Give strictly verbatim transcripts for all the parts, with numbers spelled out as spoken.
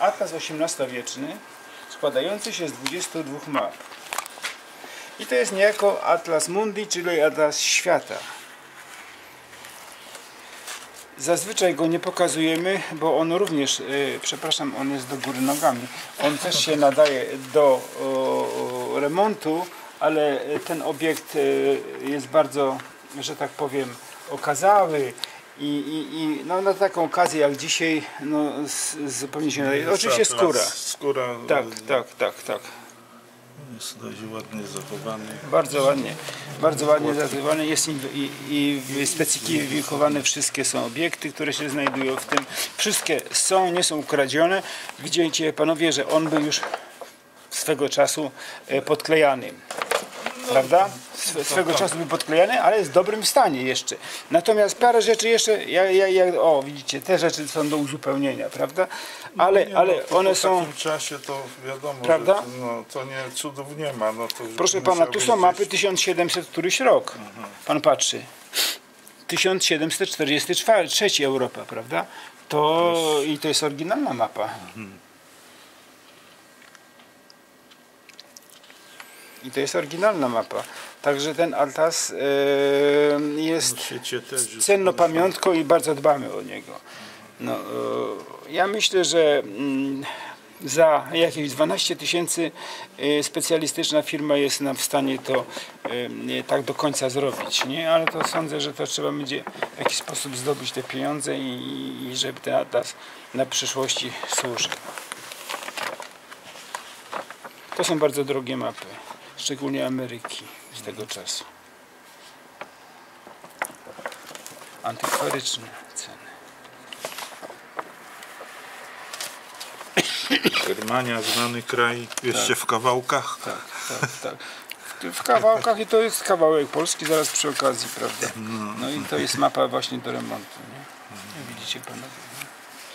atlas osiemnastowieczny składający się z dwudziestu dwóch map. I to jest niejako Atlas Mundi, czyli Atlas Świata. Zazwyczaj go nie pokazujemy, bo on również, yy, przepraszam, on jest do góry nogami. On też się nadaje do o, remontu, ale ten obiekt yy, jest bardzo, że tak powiem, okazały. I, i, i no, na taką okazję jak dzisiaj, no, z, zupełnie się nadaje. Oczywiście skóra. Skóra. Tak, tak, tak, tak. Jest dość ładnie zachowany. Bardzo ładnie, bardzo ładnie zachowany. Jest i, i, i specyfikowane wszystkie są obiekty, które się znajdują w tym. Wszystkie są, nie są ukradzione. Widzicie panowie, że on był już swego czasu podklejany. Prawda? Swe, swego czasu był podklejany, ale jest w dobrym stanie jeszcze. Natomiast parę rzeczy jeszcze, jak, jak, jak, o widzicie, te rzeczy są do uzupełnienia, prawda? Ale, no nie, ale no, one po są... W takim czasie to wiadomo, prawda? że no, to nie, cudów nie ma. No, to proszę pana, tu są mapy tysiąc siedemset któryś rok. Mhm. Pan patrzy. tysiąc siedemset czterdziesty trzeci Europa, prawda? To i to jest oryginalna mapa. Mhm. I to jest oryginalna mapa. Także ten atlas yy, jest no, cenną pamiątką i bardzo dbamy o niego. No, yy, ja myślę, że yy, za jakieś dwanaście tysięcy yy, specjalistyczna firma jest nam w stanie to yy, tak do końca zrobić. Nie? Ale to sądzę, że to trzeba będzie w jakiś sposób zdobyć te pieniądze i, i żeby ten atlas na przyszłości służył. To są bardzo drogie mapy. Szczególnie Ameryki z tego czasu. Antykwaryczne ceny. Germania, znany kraj, jeszcze tak. w kawałkach. Tak, tak, tak. W kawałkach i to jest kawałek Polski zaraz przy okazji, prawda? No i to jest mapa właśnie do remontu. Nie? Nie widzicie panowie. Nie?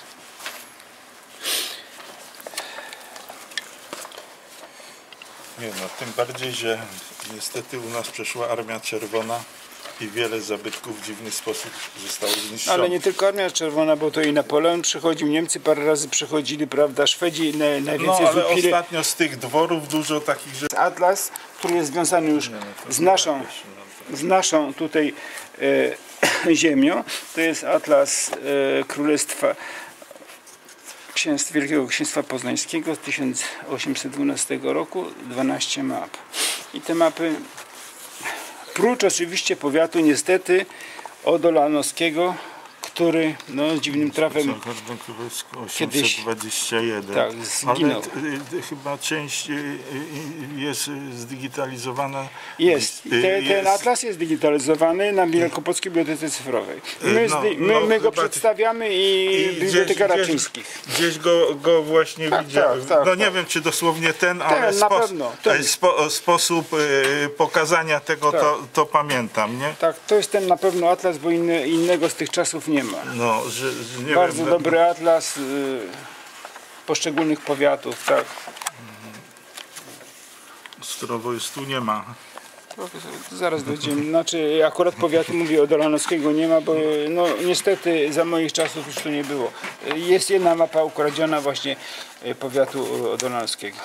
Nie no, tym bardziej, że niestety u nas przeszła Armia Czerwona i wiele zabytków w dziwny sposób zostało zniszczonych. Ale nie tylko Armia Czerwona, bo to i Napoleon przychodził, Niemcy parę razy przychodzili, prawda, Szwedzi na, najwięcej no, ale złupili. ostatnio z tych dworów dużo takich, że... Atlas, który jest związany już nie, no z naszą, z naszą tutaj e, ziemią, to jest Atlas e, Królestwa Księstwa, Wielkiego Księstwa Poznańskiego z tysiąc osiemset dwunastego roku, dwanaście map. I te mapy, prócz oczywiście powiatu niestety odolanowskiego, który no, dziwnym trafem kiedyś osiemset dwadzieścia jeden. tak, zginął. Ale y, y, chyba część y, y, jest zdigitalizowana. Jest. Te, jest. Ten atlas jest digitalizowany na Wielkopolskiej Bibliotece Cyfrowej. My, no, my, no, my go chyba przedstawiamy i, i Biblioteka gdzieś, Raczyńskich. Gdzieś, gdzieś go, go właśnie tak, widziałem. tak, tak, no nie tak. wiem, czy dosłownie ten, ten ale na spo, pewno, ten. Spo, sposób y, pokazania tego tak. to, to pamiętam, nie? Tak, to jest ten na pewno atlas, bo inny, innego z tych czasów nie ma. No, że, że nie Bardzo wiem, dobry atlas y, poszczególnych powiatów, tak. Zdrowoistu nie ma. Zaraz dojdziemy. Znaczy akurat powiatu mówię o Dolanowskiego nie ma, bo no niestety za moich czasów już tu nie było. Jest jedna mapa ukradziona właśnie powiatu Dolanowskiego.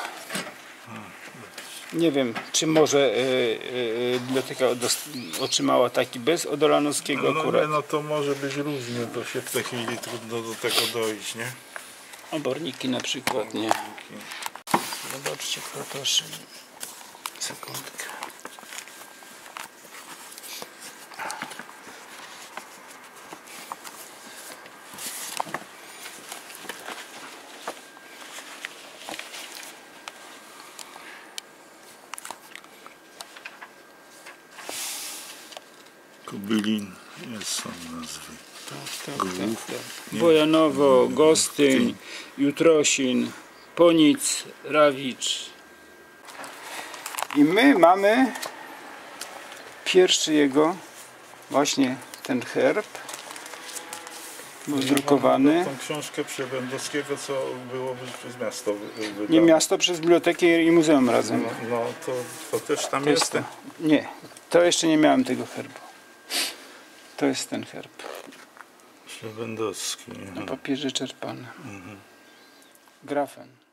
Nie wiem, czy może y, y, biblioteka otrzymała taki bez Odolanowskiego No, akurat. no to może być różnie, to się w tej chwili trudno do tego dojść, nie? Oborniki na przykład, nie. Zobaczcie, proszę. Sekundkę. Kubylin, jest są nazwy. Tak, tak, tak, tak. Bojanowo, Gostyń, Jutrosin, Ponic, Rawicz. I my mamy pierwszy jego, właśnie ten herb, był zdrukowany. Ja tą książkę Przebędowskiego, co było przez miasto wydane. Nie miasto, przez bibliotekę i muzeum razem. No, no to, to też tam To jest. jest to. Nie, to jeszcze nie miałem tego herbu. To jest ten herb. Przebędowski. Na papierze czerpany. Mhm. Grafen.